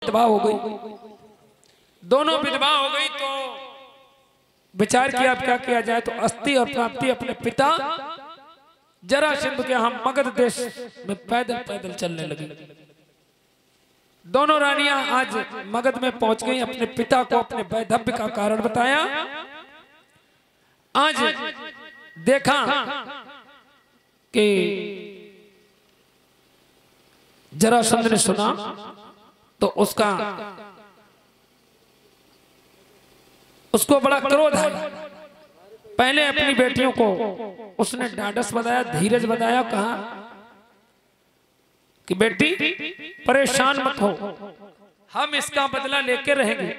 विधवा हो गई। दोनों विधवा हो गई तो विचार किया अब क्या किया जाए, तो अस्थि और प्राप्ति अपने पिता जरासंध के हम मगध देश में पैदल पैदल चलने लगी। दोनों रानियां आज मगध में पहुंच गई, अपने पिता को अपने वैधव्य का कारण बताया। आज देखा कि जरासंध ने सुना तो उसको बड़ा क्रोध है। पहले अपनी बेटियों को उसने ढाढ़स बताया, धीरज बताया, कहा कि बेटी परेशान मत हो, हम इसका बदला लेके रहेंगे।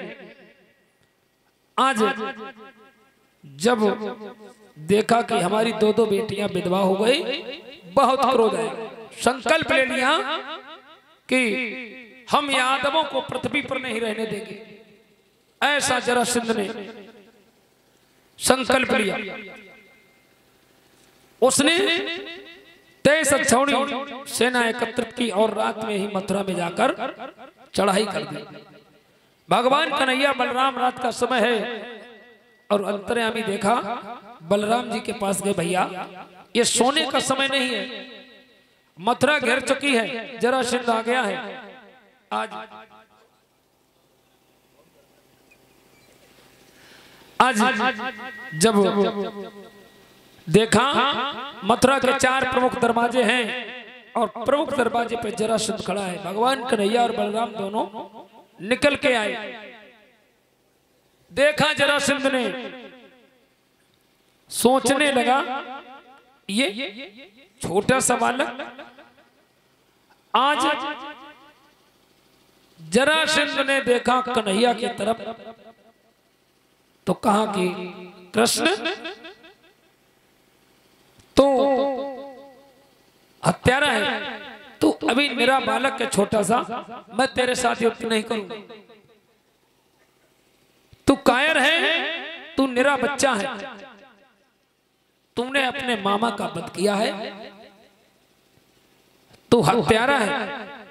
आज जब देखा कि हमारी दो दो बेटियां विधवा हो गई, बहुत क्रोध है। संकल्प ले लिया कि हम यादवों को पृथ्वी पर नहीं रहने देंगे। ऐसा जरासंध ने संकल्प लिया। उसने 23 अक्षौणी सेना एकत्रित की और रात में ही मथुरा में जाकर चढ़ाई कर दी। भगवान कन्हैया बलराम, रात का समय है और अंतर्यामी देखा, बलराम जी के पास गए, भैया ये सोने का समय नहीं है, मथुरा घेर चुकी है, जरासंध आ गया है। आज जब देखा मथुरा के 4 प्रमुख दरवाजे हैं और प्रमुख दरवाजे पे जरासंध खड़ा है। भगवान कन्हैया और बलराम दोनों निकल के आए। देखा जरासंध ने, सोचने लगा ये छोटा सा बालक। आज जरासंध ने देखा कन्हैया की तरफ तो कहा कि कृष्ण तो हत्यारा है, तू अभी मेरा बालक है छोटा सा, मैं तेरे साथ युद्ध नहीं करूंगा। तू कायर है, तू मेरा बच्चा है, तूने अपने मामा का वध किया है, तू हत्यारा है।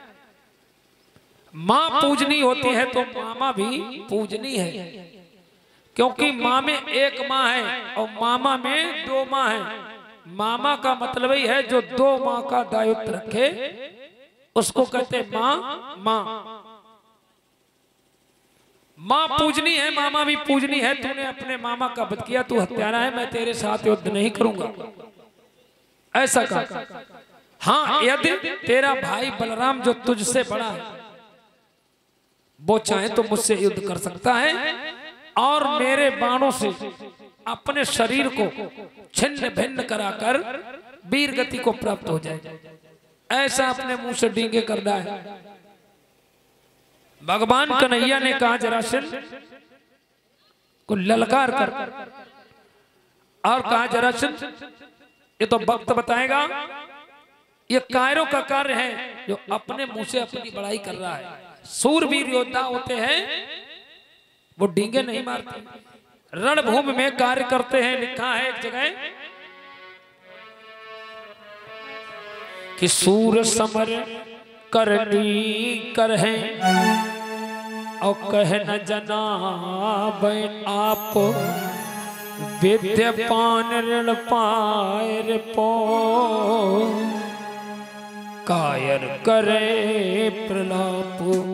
मां पूजनी होती है तो मामा भी पूजनी है, क्योंकि माँ में एक माँ है और मामा में 2 माँ है। मामा का मतलब ही है जो 2 माँ का दायित्व रखे, उसको कहते माँ। माँ पूजनी है, मामा भी पूजनी है। तूने अपने मामा का वध किया, तू हत्यारा है, मैं तेरे साथ युद्ध नहीं करूंगा, ऐसा कहा। हाँ, यदि तेरा भाई बलराम जो तुझसे बड़ा है वो चाहे तो मुझसे युद्ध कर सकता है और मेरे बाणों से अपने शरीर को छिन्न भिन्न कराकर वीर गति को प्राप्त हो जाए, ऐसा अपने मुंह से डींगे करना है। भगवान कन्हैया ने कहा जरासंध को ललकार कर और कहा जरासंध ये तो वक्त बताएगा, ये कायरों का कार्य है जो अपने मुंह से अपनी बड़ाई कर रहा है। सूरवीर योद्धा होते हैं वो डींगे नहीं मारते, रणभूमि में कार्य करते हैं। लिखा है एक जगह कि सूर समर करनी कर है और कह न जनाब आप, विद्यपान ऋण पायर पो, कायर करे प्रलाप।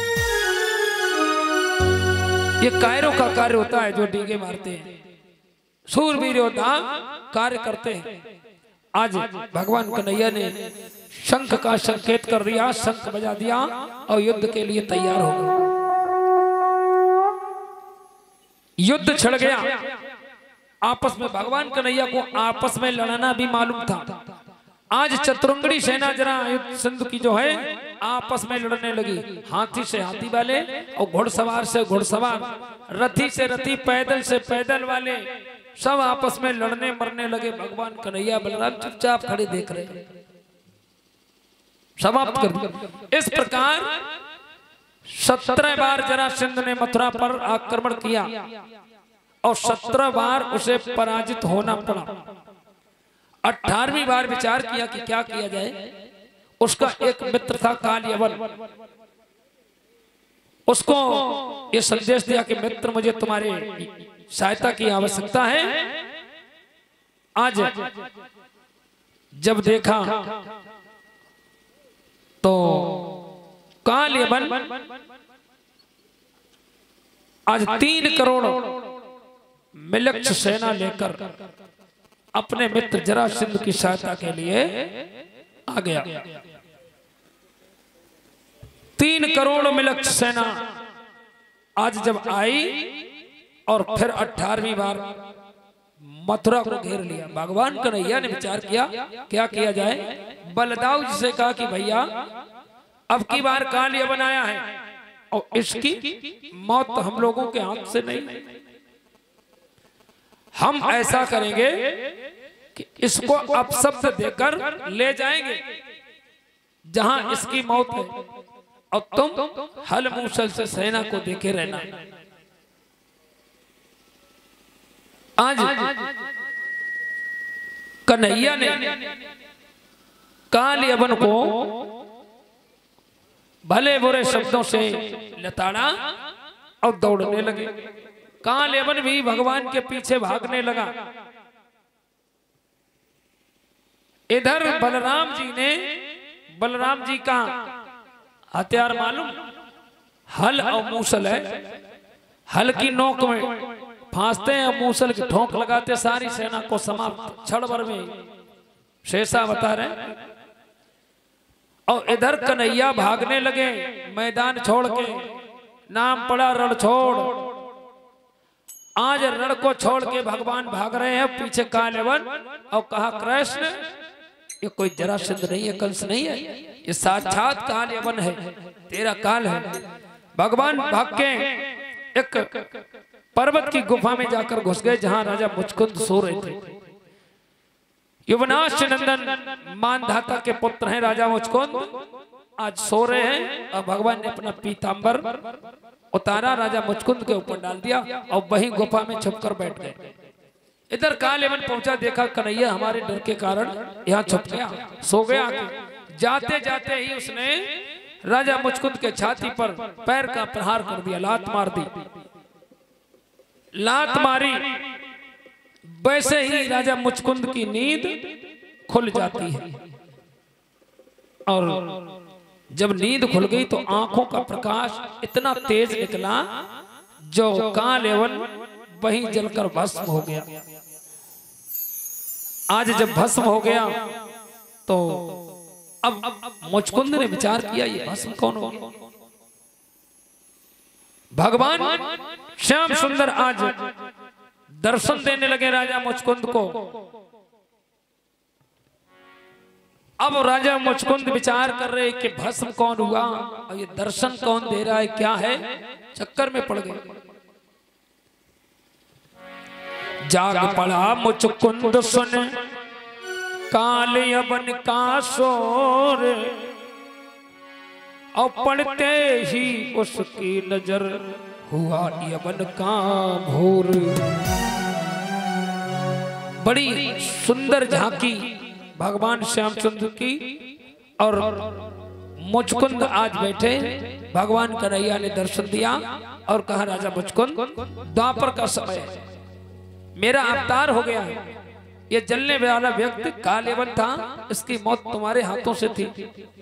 ये कायरों का कार्य होता है जो डींगे मारते हैं, सूरवीर योद्धा कार्य करते हैं। आज भगवान कन्हैया ने शंख का संकेत कर दिया, शंख बजा दिया और युद्ध के लिए तैयार हो गए। युद्ध छिड़ गया आपस में। भगवान कन्हैया को आपस में लड़ना भी मालूम था। आज चतुरंगड़ी सेना जरासंध की जो है आपस में लड़ने लगी। हाथी से हाथी वाले और घुड़सवार से घुड़सवार, रथी से रथी, पैदल से पैदल वाले, सब आपस में लड़ने मरने लगे। भगवान कन्हैया बलराम चुपचाप खड़े देख रहे, समाप्त कर दिया। इस प्रकार 17 बार जरासंध ने मथुरा पर आक्रमण किया और 17 बार उसे पराजित होना पड़ा। 18वीं बार विचार किया कि क्या किया जाए। उसका एक मित्र था कालयवन। उसको ये संदेश दिया कि मित्र मुझे तुम्हारी सहायता की आवश्यकता है। आज जब देखा तो काल यवन आज 3 करोड़ मिलक्ष सेना लेकर अपने मित्र जरासंध की सहायता के लिए आ गया। 3 करोड़ मिलक्ष सेना आज जब आई और फिर 18वीं बार मथुरा को घेर लिया। भगवान कन्हैया ने विचार किया क्या किया जाए। बलदाऊ जी से कहा कि भैया अब की बार काल यवन आया है और इसकी मौत तो हम लोगों के हाथ से नहीं, हम ऐसा करेंगे कि इसको अपशब्द देकर ले जाएंगे जहां इसकी मौत है और तुम हल मूसल से सेना को देखे रहना। आज कन्हैया ने काल यवन को भले बुरे शब्दों से लताड़ा और दौड़ने लगे। काल यवन भी भगवान के पीछे भागने लगा। इधर बलराम जी का हथियार मालूम, हल और मूसल है। हल की नोक में फांसते हैं और मूसल की ठोंक लगाते सारी सेना को समाप्त क्षण भर में शेषा बता रहे। और इधर कन्हैया भागने लगे मैदान छोड़ के। नाम पड़ा रण छोड़। आज रण को छोड़ के भगवान भाग रहे हैं, पीछे काल यवन। और कहा कृष्ण ये कोई जरासंध नहीं है, कंस नहीं है, ये साक्षात काल यवन है, तेरा काल है। भगवान भाग के एक पर्वत की गुफा में जाकर घुस गए जहां राजा मुचकुंद सो रहे थे। युवनाश नंदन मानधाता के पुत्र हैं राजा मुचकुंद, आज सो रहे हैं। और भगवान ने अपना पीतांबर उतारा, राजा मुचकुंद के ऊपर डाल दिया और वहीं गुफा में छुपकर बैठ गए। इधर काल यवन पहुंचा, देखा कन्हैया हमारे डर के कारण यहाँ छुप गया, सो गया। जाते जाते ही उसने राजा मुचकुंद के छाती पर पैर का प्रहार कर दिया, लात मार दी। लात मारी, वैसे ही राजा मुचकुंद की नींद खुल जाती है। और जब नींद खुल गई तो आंखों का प्रकाश इतना तेज निकला जो काल यवन वहीं जलकर भस्म हो गया। आज जब भस्म हो गया तो अब मुचकुंद ने विचार किया ये भस्म कौन हो। भगवान श्याम सुंदर आज दर्शन देने लगे राजा मुचकुंद को। अब राजा मुचकुंद विचार कर रहे कि भस्म कौन हुआ और ये दर्शन कौन दे रहा है, क्या है, चक्कर में पड़ गए। जाग पड़ा मुचकुंद सुन काल यवन का शोर, और पढ़ते ही उसकी नजर हुआ यवन का भोर। बड़ी सुंदर झांकी भगवान श्यामचंद्र की। और मुचकुंद आज बैठे, भगवान कन्हैया ने दर्शन दिया और कहा राजा मुचकुंद द्वापर का समय है, मेरा अवतार हो गया है। ये जलने वाला व्यक्ति काल यवन था, इसकी मौत तुम्हारे हाथों से थी।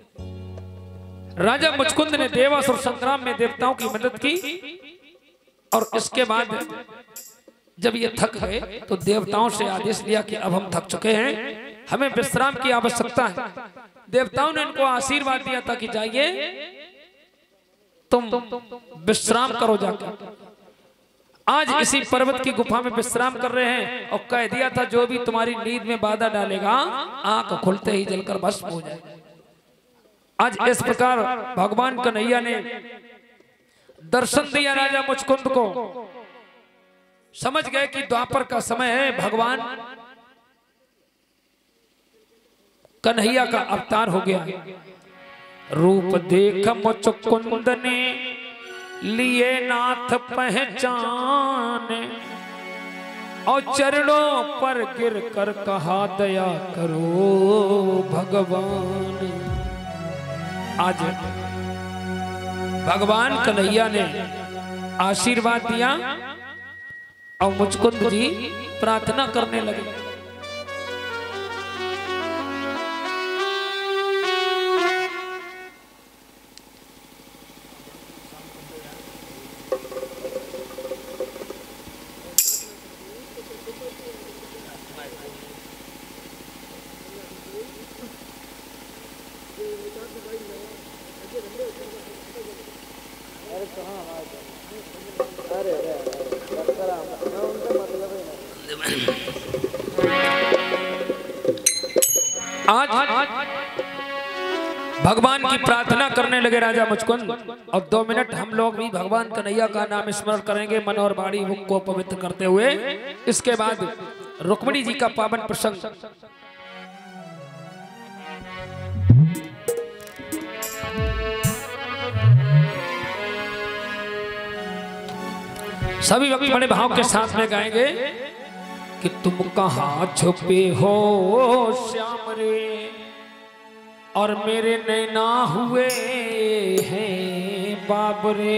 राजा मुचकुंद ने देवासुर संग्राम में देवताओं की मदद की और इसके बाद जब ये थक गए तो देवताओं से आदेश दिया कि अब हम थक चुके हैं, हमें विश्राम की आवश्यकता है। देवताओं ने इनको आशीर्वाद दिया था कि जाइए तुम विश्राम करो जाकर। आज इसी पर्वत की गुफा में विश्राम कर रहे हैं और कह दिया था जो भी तुम्हारी नींद में बाधा डालेगा आंख खुलते ही जलकर भस्म हो जाए। आज इस प्रकार भगवान कन्हैया ने दर्शन दिया राजा मुचकुंद को। समझ गए कि द्वापर का समय है, भगवान कन्हैया का अवतार हो गया। रूप देख मुचकुंद ने लिए नाथ पहचान, और चरणों पर गिर कर कहा दया करो भगवान। आज भगवान कन्हैया ने आशीर्वाद दिया और मुचकुंद जी प्रार्थना करने लगे। आज भगवान की प्रार्थना करने लगे राजा मुचकुंद। और 2 मिनट हम लोग भी भगवान कन्हैया का नाम स्मरण करेंगे मन और वाणी मुख को पवित्र करते हुए। इसके बाद रुक्मिणी जी का पावन प्रसंग। सभी वक्त बड़े भाव के साथ में गाएंगे कि तुम कहाँ छुपे हो श्याम रे और मेरे नैना हुए हैं बाबरे।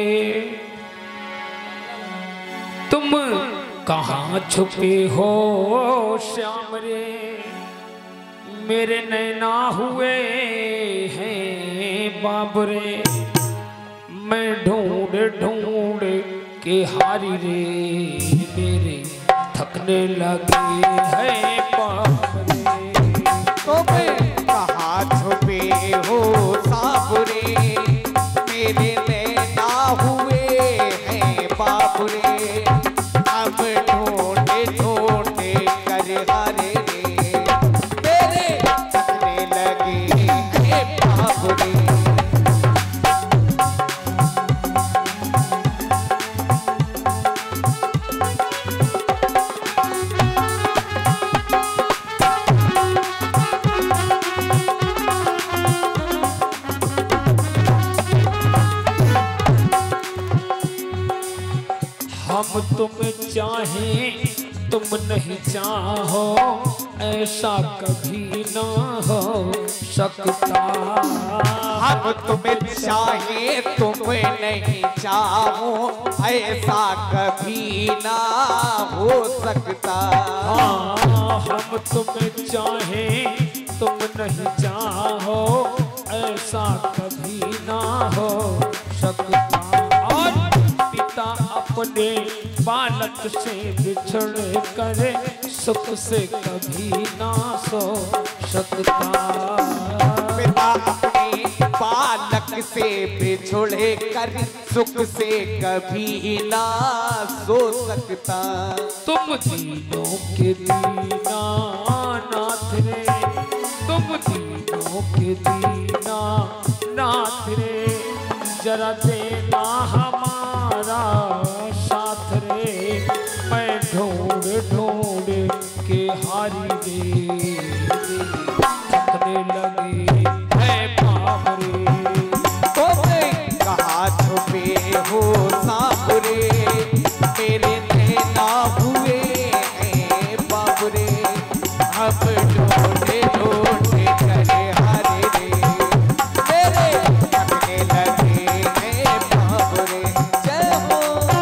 तुम कहाँ छुपे हो श्याम रे मेरे नैना हुए हैं बाबरे। मैं ढूंढ ढूंढ के हारी रे मेरे थकने लगे हैं बाबरे। तुम कहाँ छुपे हो साबरे मेरे नैना हुए हैं बाबरे। हम ढूंढे ढूंढे कर हारे रे मेरे थकने लगे हैं बाबरे। हम तुम्हें चाहें तुम नहीं चाहो ऐसा कभी ना हो सकता। हम तुम्हें चाहे तुम नहीं चाहो ऐसा कभी ना हो सकता। हाँ हम तुम्हें चाहें तुम नहीं चाहो ऐसा कभी ना हो सकता। और पिता अपने बालक से बिछड़ करे सुख से कभी ना सो सकता। पिता अपने बालक से बिछड़े कर सुख से कभी ना सो सकता। तुम दीनों के दीना नाथ रे तुम दीनों के दीना नाथ रे जरा देना हमारा साथ रे। मैं ढूंढ ढूंढ के हारी रे थकने लगे है बाबरे। तुम कहाँ छुपे हो साबरे मेरे नैना हुए हैं बाबरे। हम ढूंढे ढूंढे करे हारे रे मेरे थकने लगे हैं बाबरे। जय हो।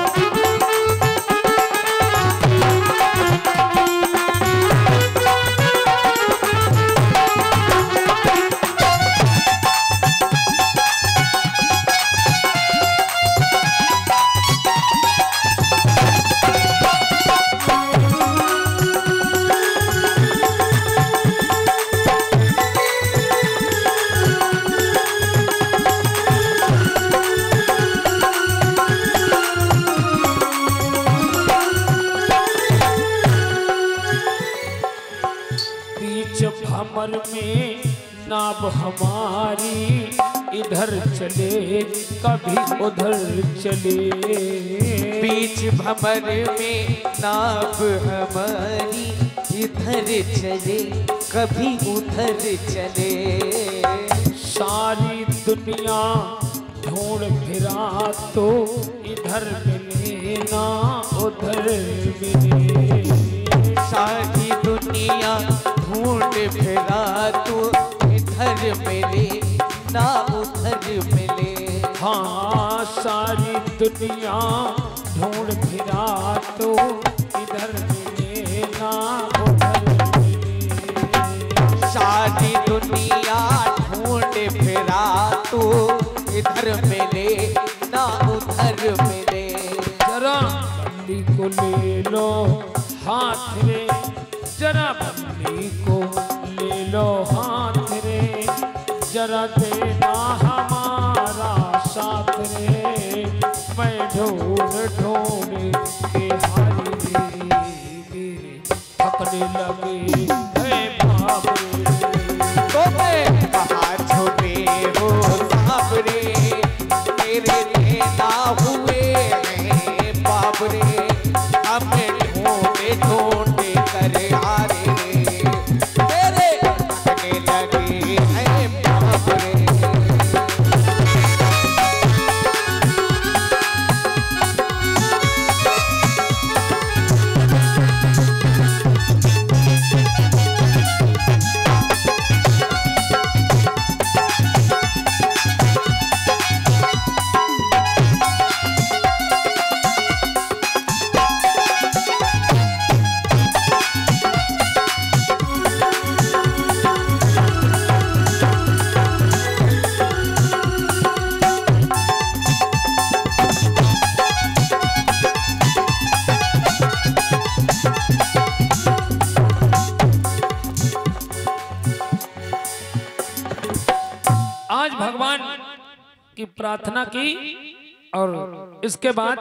बीच भंवर में नाव हमारी इधर चले कभी उधर चले। बीच भंवर में नाव हमारी इधर चले कभी उधर चले। सारी दुनिया ढूंढ फिरा तो इधर मिले ना उधर मिले। सारी दुनिया ढूंढ फिरा तो इधर मिले ना उधर मिले। हाँ सारी दुनिया ढूंढ फिरा तो इधर मिले ना उधर मिले। सारी दुनिया ढूंढ फिरा तो इधर मिले ना उधर मिले। जरा बल्ली को ले लो हाथ रे, जरा बल्ली को ले लो हाथ रे, जरा देना हमारा साथ रे। मैं ढूंढ ढूंढ के हारी रे, थकने लगे है बाप रे। तो मैं कहाँ छुपे हो साहब रे, मेरे लेना हुए हैं बाप रे। हमें ढूंढे ढूंढे कर हारे रे, मेरे थकने लगे हैं बाप रे। आज भगवान की प्रार्थना की और इसके बाद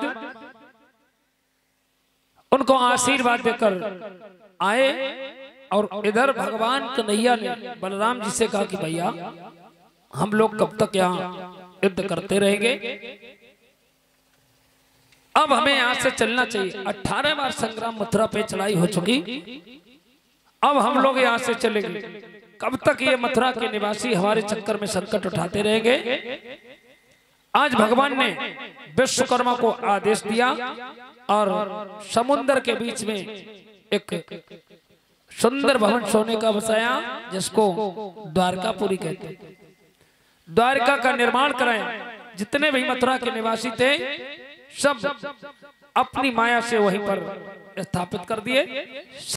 उनको आशीर्वाद देकर आए और इधर भगवान कन्हैया ने बलराम जी से कहा कि भैया हम लोग कब तक यहाँ युद्ध करते रहेंगे, अब हमें यहाँ से चलना चाहिए। 18 बार संग्राम मथुरा पे चढ़ाई हो चुकी, अब हम लोग यहाँ से चलेंगे। कब तक ये मथुरा के निवासी हमारे चक्कर में संकट उठाते रहेंगे। आज भगवान ने विश्वकर्मा को आदेश दिया और समुद्र के बीच में एक सुंदर भवन सोने का बसाया, जिसको द्वारकापुरी कहते हैं। द्वारका का निर्माण कराया। जितने भी मथुरा के निवासी थे सब अपनी माया से वहीं पर स्थापित कर दिए।